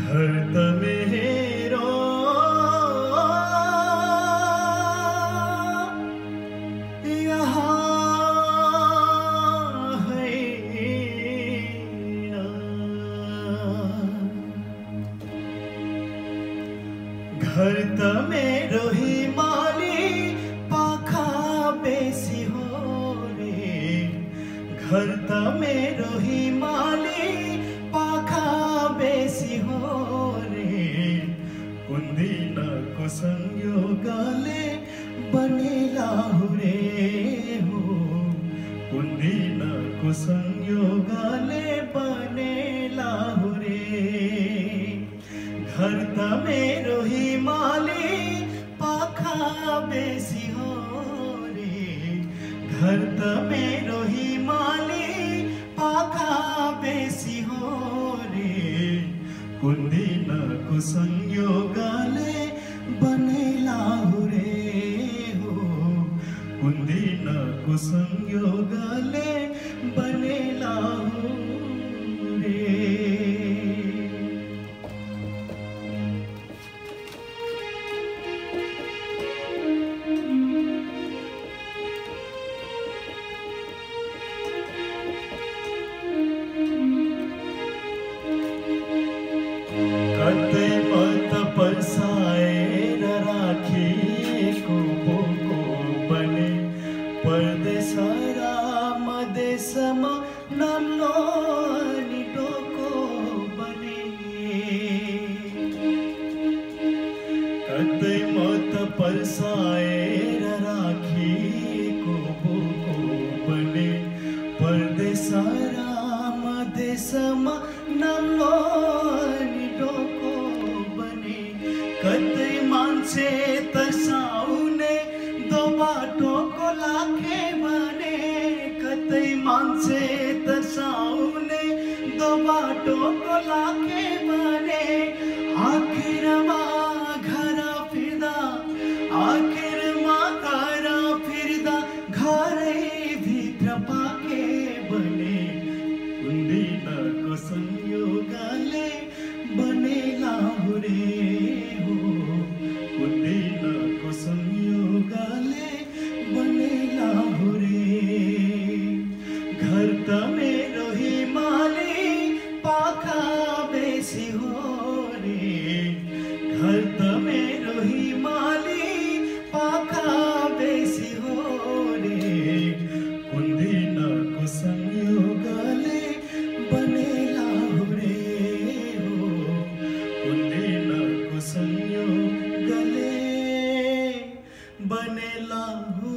घर त मेरो यहाँ हैन। घर त मेरो हिमाली पाखा बेसी हो रे। घर त मेरो हिमाली पाखा बेसी हो रे। कुन्दिनको संयोगले बनेला हुरे हो। कुन्दिनको संयोगले बनेला हुरे। घर त मेरो हिमाली पाखा बेसी हो रे। घर त मेरो हिमाली पाखा बेसी हो रे। कुन्दिनको संयोगले बनेला हुरे हो। कुन्दिनको संयोगले बनेला हुरे। कतै मत पर्साएर राखिएको बोको बने। परदेश र मदेशमा नाम्लो अनि डोको बने। कतै मत पर्साएर राखिएको बोको बने। परदेश र मदेशमा नाम्लो कतै मान्छे तर्साउने दो बाटोको लाखे भने। कतै मान्छे तर्साउने दो बाटोको लाखे भने। आखिरमा घर फिर्दा आखिरमा घर फिर्दा घरै भित्र पाके भने। कुन्दिनको संयोगले बनेला हुरे हो। कुन्दिनको संयोगले बनेला हुरे। घर त मेरो हिमाली पाखा बेसी हो रे। घर त मेरो हिमाली पाखा बेसी हो रे। कुन्दिनको संयोगले बनेला हुरे हो। कुन्दिनको संयोगले बनेला।